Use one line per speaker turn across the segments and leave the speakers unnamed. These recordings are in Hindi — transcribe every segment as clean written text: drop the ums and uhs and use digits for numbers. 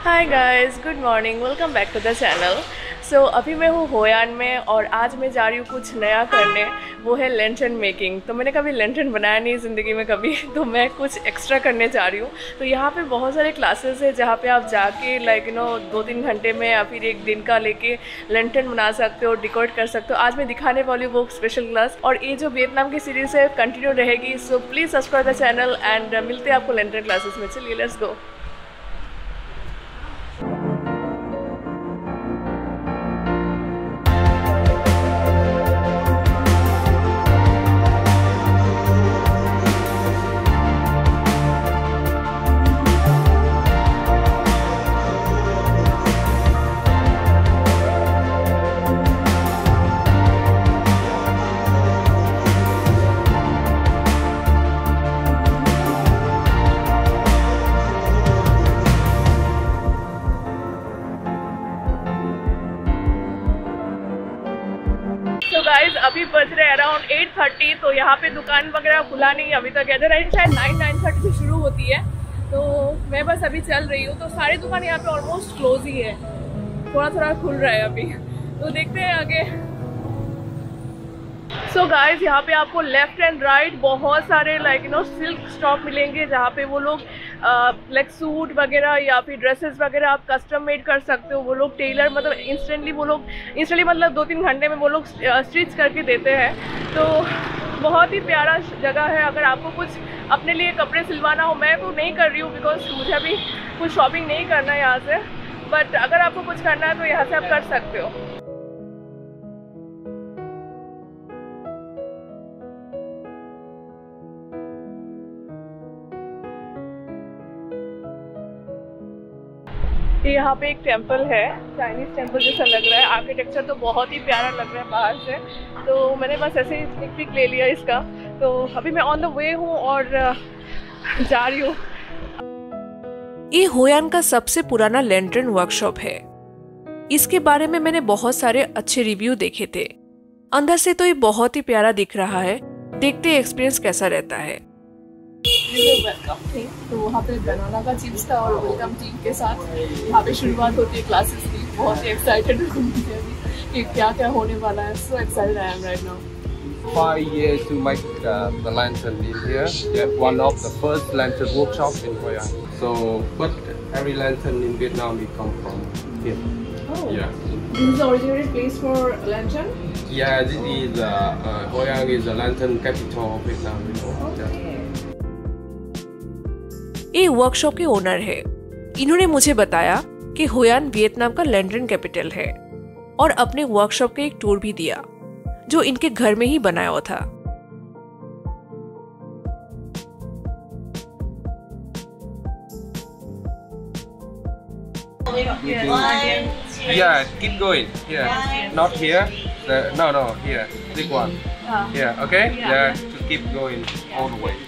Hi guys, good morning, welcome back to the channel. So अभी मैं हूँ होयान में और आज मैं जा रही हूँ कुछ नया करने, वो है लेंटर्न मेकिंग। तो मैंने कभी लेंटर्न बनाया नहीं ज़िंदगी में कभी, तो मैं कुछ एक्स्ट्रा करने जा रही हूँ। तो यहाँ पे बहुत सारे क्लासेस है जहाँ पे आप जाके लाइक 2-3 घंटे में या फिर एक दिन का लेके लेंटर्न बना सकते हो, डेकोरेट कर सकते हो। आज मैं दिखाने वाली हूँ वो स्पेशल क्लास, और ये जो वियतनाम की सीरीज़ है कंटिन्यू रहेगी। So please subscribe the channel and मिलते हैं आपको लेंटर्न क्लासेस में। चलिए लेट्स गो। तो गाइज अभी बज रहे अराउंड 8:30। तो यहाँ पे दुकान वगैरह खुला नहीं अभी तक, इधर शायद 9-9:30 से शुरू होती है। तो मैं बस अभी चल रही हूँ। तो सारी दुकान यहाँ पे ऑलमोस्ट क्लोज ही है, थोड़ा थोड़ा खुल रहा है अभी। तो देखते हैं आगे। सो गाइज यहाँ पे आपको लेफ्ट एंड राइट बहुत सारे सिल्क स्टॉक मिलेंगे, जहाँ पे वो लोग लाइक सूट वगैरह या फिर ड्रेसेस वगैरह आप कस्टम मेड कर सकते हो। वो लोग टेलर मतलब इंस्टेंटली मतलब 2-3 घंटे में वो लोग स्टिच करके देते हैं। तो बहुत ही प्यारा जगह है। अगर आपको कुछ अपने लिए कपड़े सिलवाना हो, मैं तो नहीं कर रही हूँ बिकॉज मुझे अभी कुछ शॉपिंग नहीं करना है यहाँ से, बट अगर आपको कुछ करना है तो यहाँ से आप कर सकते हो। यहाँ पे एक टेम्पल है, चाइनीज टेम्पल जैसा लग रहा है। आर्किटेक्चर तो बहुत ही प्यारा लग रहा है बाहर से। तो मैंने बस ऐसे ही स्निक पिक ले लिया इसका। तो अभी मैं ऑन द वे हूँ और जा रही हूँ।
ये होयान का सबसे पुराना लेंटर्न वर्कशॉप है। इसके बारे में मैंने बहुत सारे अच्छे रिव्यू देखे थे। अंदर से तो ये बहुत ही प्यारा दिख रहा है। देखते हैं एक्सपीरियंस कैसा रहता है।
वेलकम टी, तो वहाँ पे बनाना का चिप्स था और वेलकम टी के साथ यहाँ पे शुरुआत होती है क्लासेस की। बहुत ही एक्साइटेड हूँ मुझे अभी कि क्या क्या होने वाला है। So excited I am right now.
5 years to make the lantern in here. Yeah, one of the first lantern workshop in Hoi An. So, but every lantern in Vietnam we come from here.
Oh.
Yeah.
This is the originated place for lantern?
Yeah, this is Hoi An is the lantern capital of Vietnam. You know.
Okay.
Yeah.
ये वर्कशॉप के ओनर है। इन्होंने मुझे बताया कि होयान वियतनाम का लैंटर्न कैपिटल है और अपने वर्कशॉप का एक टूर भी दिया जो इनके घर में ही बनाया हुआ था।
Yeah, keep going. Yeah, not here. No, here. This one. Yeah, okay. Yeah, to keep going all the way.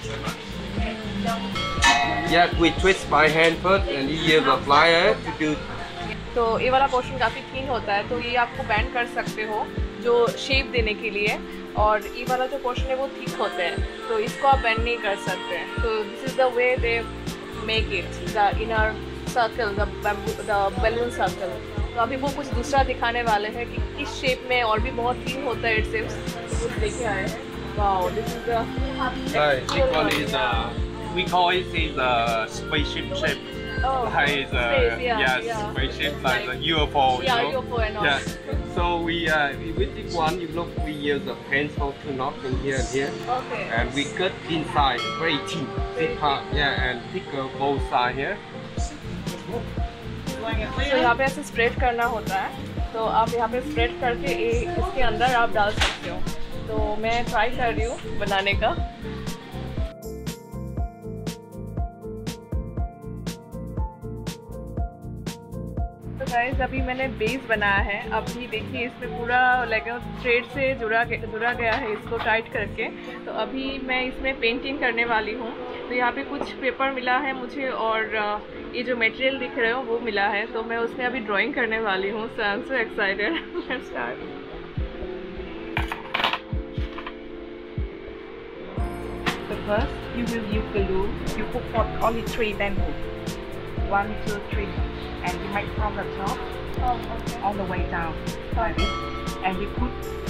Yeah, we twist by hand first and you use the plier to do.
तो ये वाला पोर्शन काफ़ी थिन होता है, तो ये आपको बैंड कर सकते हो जो शेप देने के लिए। और ये वाला जो पोर्शन है वो थिक होता है, तो इसको आप बैंड नहीं कर सकते। तो this is the way they make it, the inner circle, the balloon circle. तो अभी वो कुछ दूसरा दिखाने वाले हैं कि किस शेप में, और भी बहुत थिन होता है इट सेम्स। तो कुछ देखे आए हैं। Wow, this is the
We call it is a spaceship shape. Like spaceship like the UFO.
Yeah,
you know?
UFO and all.
Yeah. So we with this one, you look, we use the pencil to knock in here and here,
Okay.
and we cut inside very thin, thick part, and thicker both side here.
तो यहाँ पे ऐसे स्प्रेड करना होता है। तो आप यहाँ पे स्प्रेड करके इसके अंदर आप डाल सकते हो। तो मैं ट्राई कर रही हूँ बनाने का। तो गाइस अभी मैंने बेस बनाया है। अभी देखिए इसमें पूरा थ्रेड से जुड़ा गया है इसको टाइट करके। तो अभी मैं इसमें पेंटिंग करने वाली हूँ। तो यहाँ पे कुछ पेपर मिला है मुझे, और ये जो मटेरियल दिख रहे हो वो मिला है। तो मैं उसमें अभी ड्राइंग करने वाली हूँ। So I am so excited. Let's start.
First, you will use glue. You put only 3 bamboo. 1, 2, 3, and we make from the top all the way down like this, and we put.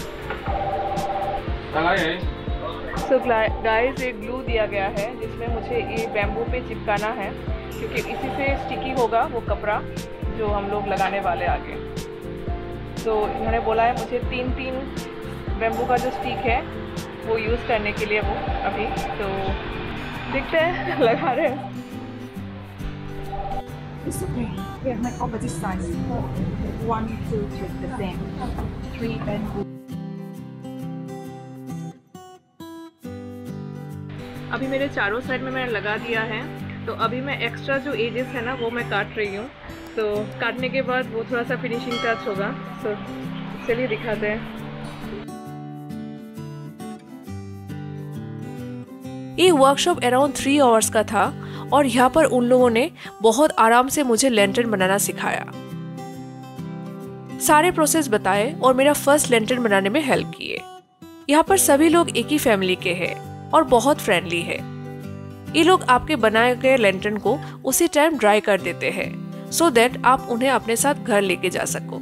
So guys एक ग्लू दिया गया है जिसमें मुझे ये बैम्बू पे चिपकाना है, क्योंकि इसी से स्टिकी होगा वो कपड़ा जो हम लोग लगाने वाले आगे। तो इन्होंने बोला है मुझे 3 बैम्बू का जो स्टिक है वो यूज़ करने के लिए वो अभी, तो देखते हैं लगा रहे हैं।
It's okay. We have made over this size. 1, 2, 3, the same. 3 bamboo.
अभी मेरे चारों साइड में मैंने लगा दिया है, तो अभी मैं एक्स्ट्रा जो एजेस है ना वो मैं काट रही हूँ। तो काटने के बाद वो थोड़ा सा फिनिशिंग टच होगा। तो चलिए दिखाते हैं।
ये वर्कशॉप अराउंड 3 आवर्स का था और यहाँ पर उन लोगों ने बहुत आराम से मुझे लैंटर्न बनाना सिखाया, सारे प्रोसेस बताए और मेरा फर्स्ट लैंटर्न बनाने में हेल्प किए। यहाँ पर सभी लोग एक ही फैमिली के हैं और बहुत फ्रेंडली है। ये लोग आपके बनाए गए लैंटर्न को उसी टाइम ड्राई कर देते हैं, सो दैट आप उन्हें अपने साथ घर लेके जा सको।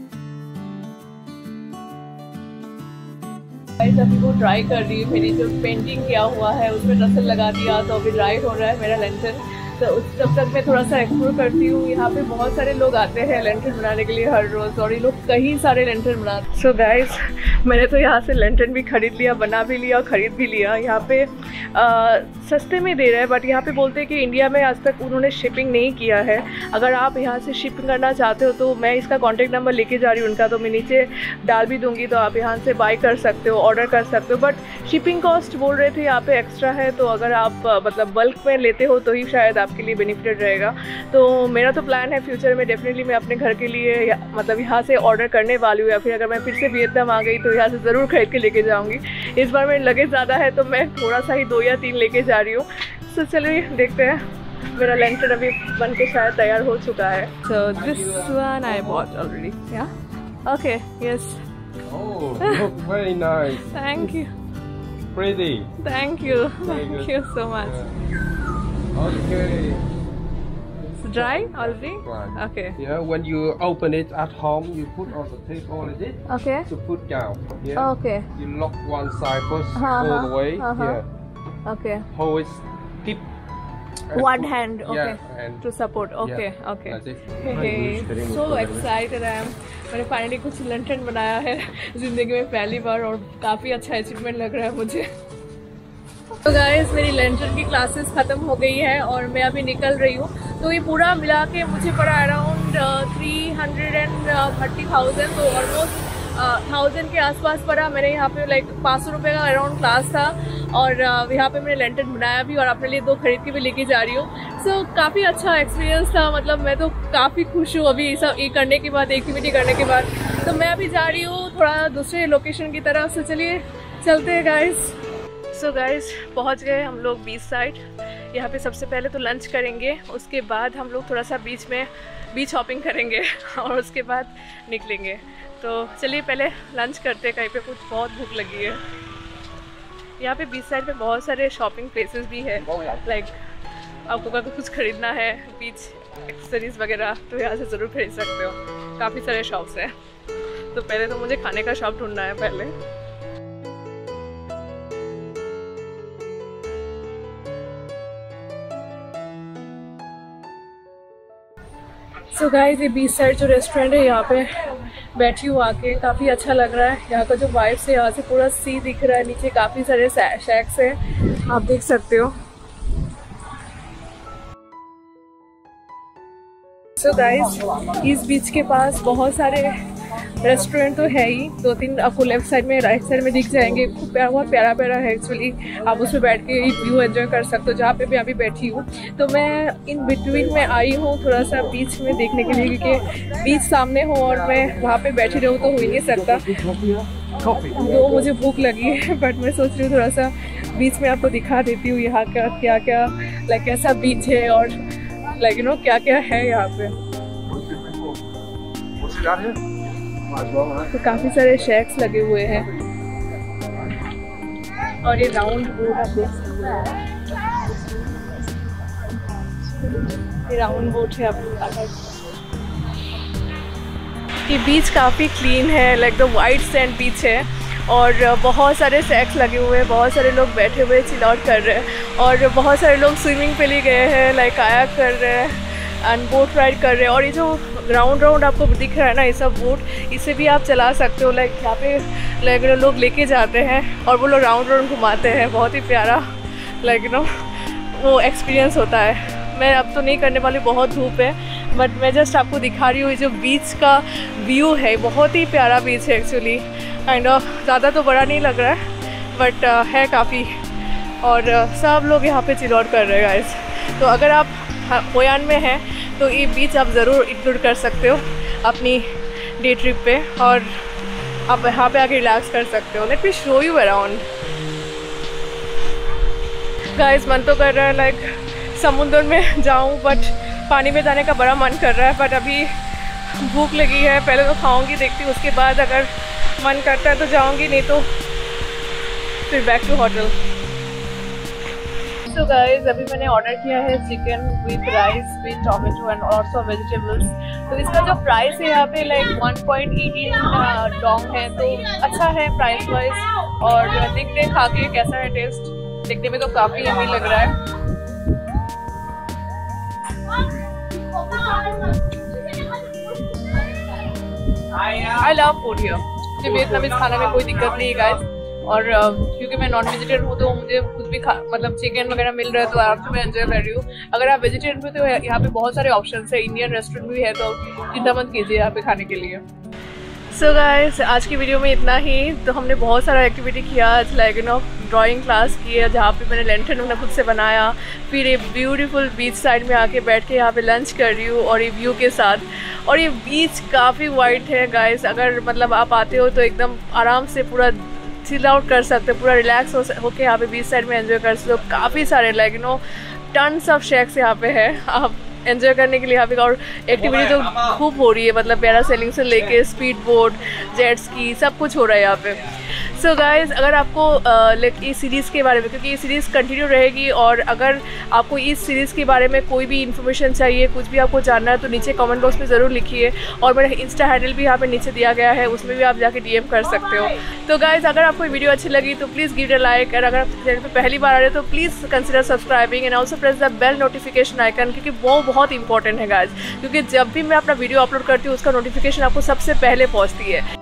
अभी वो ड्राई कर रही है, मेरी जो पेंटिंग किया हुआ है उसमें रसल लगा दिया, तो अभी ड्राई हो रहा है मेरा लैंटर्न। तो तब तक मैं थोड़ा सा एक्सप्लोर करती हूँ। यहाँ पे बहुत सारे लोग आते हैं लैंटर्न बनाने के लिए हर रोज़, और ये लोग कई सारे लैंटर्न बनाते हैं। सो गाइस मैंने तो यहाँ से लैंटर्न भी खरीद लिया, बना भी लिया, खरीद भी लिया। यहाँ पे सस्ते में दे रहे हैं, बट यहाँ पे बोलते हैं कि इंडिया में आज तक उन्होंने शिपिंग नहीं किया है। अगर आप यहाँ से शिपिंग करना चाहते हो तो मैं इसका कॉन्टेक्ट नंबर लेके जा रही हूँ उनका, तो मैं नीचे डाल भी दूँगी, तो आप यहाँ से बाय कर सकते हो, ऑर्डर कर सकते हो। बट शिपिंग कॉस्ट बोल रहे थे यहाँ पे एक्स्ट्रा है, तो अगर आप मतलब बल्क में लेते हो तो ही शायद आपके लिए बेनिफिटेड रहेगा। तो मेरा तो प्लान है फ्यूचर में डेफिनेटली मैं अपने घर के लिए मतलब यहाँ से ऑर्डर करने वाली हूँ, या फिर अगर मैं फिर से वियतनाम आ गई तो यहाँ से ज़रूर खरीद के लेके जाऊँगी। इस बार मेरे लगेज ज़्यादा है तो मैं थोड़ा सा ही 2 या 3 लेके जा रही हूँ। तो चलिए देखते हैं। मेरा लैंटर्न अभी बन के शायद तैयार हो चुका है। So this one I bought already. Yeah okay, yes.
Oh, look very nice.
Thank you.
Pretty.
Thank you. Thank you so much.
Okay.
It's dry already?
Right.
Okay.
Yeah, when you open it at home, you put on the tape already
Okay.
to put down. Yeah.
Okay.
You lock one side first all the way. Here.
Okay.
Hold it. Keep.
One hand. Okay.
Yeah, and
To support. Okay.
yeah,
Okay.
that's it.
Hey, so excited I am. मैंने फाइनली कुछ लैंटर्न बनाया है ज़िंदगी में पहली बार, और काफ़ी अच्छा अचीवमेंट लग रहा है मुझे। तो गाइस मेरी लैंटर्न की क्लासेस ख़त्म हो गई है और मैं अभी निकल रही हूँ। तो ये पूरा मिला के मुझे पड़ा अराउंड 330,000, तो ऑलमोस्ट 1000 के आसपास पड़ा। मैंने यहाँ पे लाइक 500 रुपये का अराउंड क्लास था, और यहाँ पे मैंने लैंटर्न बनाया भी और अपने लिए 2 खरीद के भी लेके जा रही हूँ। सो काफ़ी अच्छा एक्सपीरियंस था, मतलब मैं तो काफ़ी खुश हूँ अभी सब ये करने के बाद, एक्टिविटी करने के बाद। तो मैं अभी जा रही हूँ थोड़ा दूसरे लोकेशन की तरफ। से चलिए चलते हैं गाइस। सो गाइस पहुँच गए हम लोग बीच साइड। यहाँ पे सबसे पहले तो लंच करेंगे, उसके बाद हम लोग थोड़ा सा बीच हॉपिंग करेंगे और उसके बाद निकलेंगे। तो चलिए पहले लंच करते हैं कहीं पे, कुछ बहुत भूख लगी है। यहाँ पे बीच साइड पे बहुत सारे शॉपिंग प्लेसेस भी है, लाइक आपको अगर कुछ खरीदना है, बीच एक्सेसरीज वगैरह, तो यहाँ से ज़रूर खरीद सकते हो। काफ़ी सारे शॉप्स हैं। तो पहले तो मुझे खाने का शॉप ढूंढना है पहले। सो गाइस ये बीच साइड जो रेस्टोरेंट है यहाँ पे बैठी हूँ आके, काफ़ी अच्छा लग रहा है। यहाँ का जो वाइब्स है, यहाँ से पूरा सी दिख रहा है, नीचे काफ़ी सारे शैक्स हैं, आप देख सकते हो। सो गाइस इस बीच के पास बहुत सारे रेस्टोरेंट तो है ही, 2-3 आपको लेफ्ट साइड में, राइट साइड में दिख जाएंगे। खूब बहुत प्यारा प्यारा है एक्चुअली। आप उसमें बैठ के व्यू एंजॉय कर सकते हो, जहाँ पे भी अभी बैठी हूँ। तो मैं इन बिटवीन में आई हूँ थोड़ा सा बीच में देखने के लिए, क्योंकि बीच सामने हो और मैं वहाँ पे बैठी रहूँ तो हो ही नहीं सकता। तो मुझे भूख लगी है, बट मैं सोच रही हूँ थोड़ा सा बीच में आपको दिखा देती हूँ यहाँ का क्या क्या, लाइक कैसा बीच है और लाइक यू नो क्या क्या है यहाँ पे। तो काफ़ी सारे शैक्स लगे हुए हैं, और ये राउंड बोर्ड आप देख सकते हैं। ये राउंड बोट है आपको। ये बीच काफ़ी क्लीन है, like the white sand beach है और बहुत सारे सैक्स लगे हुए हैं, बहुत सारे लोग बैठे हुए चिल आउट कर रहे हैं और बहुत सारे लोग स्विमिंग पे लिए गए हैं, लाइक कायाक कर रहे हैं एंड बोट राइड कर रहे हैं। और ये जो राउंड आपको दिख रहा है ना, ये सब बोट, इसे भी आप चला सकते हो। लाइक यहाँ पे लाइक लोग लेके जाते हैं और वो लोग राउंड घुमाते हैं। बहुत ही प्यारा लाइक वो एक्सपीरियंस होता है। मैं अब तो नहीं करने वाली, बहुत धूप है, बट मैं जस्ट आपको दिखा रही हूँ। जो बीच का व्यू है, बहुत ही प्यारा बीच है एक्चुअली। काइंड ऑफ ज़्यादा तो बड़ा नहीं लग रहा है बट है काफ़ी, और सब लोग यहाँ पे चिल आउट कर रहे हैं गाइस। तो अगर आप होय आन में हैं तो ये बीच आप ज़रूर इंक्लूड कर सकते हो अपनी डे ट्रिप पे और आप यहाँ पे आके रिलैक्स कर सकते हो। Let me show you around guys. मन तो कर रहा है लाइक समुद्र में जाऊँ, बट पानी में जाने का बड़ा मन कर रहा है, बट अभी भूख लगी है। पहले तो खाऊंगी, देखती हूँ, उसके बाद अगर मन करता है तो जाऊंगी, नहीं तो फिर बैक टू होटल। तो गाइस अभी मैंने ऑर्डर किया है chicken with rice with tomato and also vegetables. तो इसका जो प्राइस है यहाँ पे लाइक 1.18 डोंग है, तो अच्छा है प्राइस वाइज। और देखते हैं खा के कैसा है टेस्ट। देखने में तो काफ़ी यम्मी लग रहा है। I love food here। मुझे वियतनामीज खाना में कोई दिक्कत नहीं है गाइस। और क्योंकि मैं नॉन वेजिटेरियन हूँ तो मुझे कुछ भी मतलब चिकन वगैरह मिल रहा है तो आराम से मैं एंजॉय कर रही हूँ। अगर आप वेजिटेरियन भी तो यहाँ पे बहुत सारे ऑप्शंस है, इंडियन रेस्टोरेंट भी है, तो चिंता मत कीजिए यहाँ पे खाने के लिए। सो गाइस आज की वीडियो में इतना ही। तो हमने बहुत सारा एक्टिविटी किया आज, लाइक ड्राइंग क्लास की है जहाँ पे मैंने लैंटर्न अपना खुद से बनाया, फिर एक ब्यूटीफुल बीच साइड में आके बैठ के यहाँ पे लंच कर रही हूँ और ये व्यू के साथ। और ये बीच काफ़ी वाइड है गाइस, अगर मतलब आप आते हो तो एकदम आराम से पूरा चिल आउट कर सकते हो, पूरा रिलैक्स होके यहाँ पे बीच साइड में एंजॉय कर सकते हो। काफ़ी सारे लाइक टन्स ऑफ शेक्स यहाँ पे है आप एंजॉय करने के लिए यहाँ पे। और एक्टिविटी तो खूब हो रही है, मतलब पैरासेलिंग से लेके स्पीड बोट, जेट स्की, सब कुछ हो रहा है यहाँ पे। सो गाइज अगर आपको लाइक इस सीरीज़ के बारे में, क्योंकि ये सीरीज़ कंटिन्यू रहेगी, और अगर आपको इस सीरीज़ के बारे में कोई भी इन्फॉर्मेशन चाहिए, कुछ भी आपको जानना है, तो नीचे कमेंट बॉक्स में ज़रूर लिखिए। और मेरा इंस्टा हैंडल भी यहाँ पे नीचे दिया गया है, उसमें भी आप जाके DM कर सकते हो। तो गाइज अगर आपको वीडियो अच्छी लगी तो please give it a like, और अगर आप चैनल पर पहली बार आ रहे हो तो please consider subscribing and also press the bell notification icon, क्योंकि वो बहुत इंपॉर्टेंट है गाइज। क्योंकि जब भी मैं अपना वीडियो अपलोड करती हूँ उसका नोटिफिकेशन आपको सबसे पहले पहुँचती है।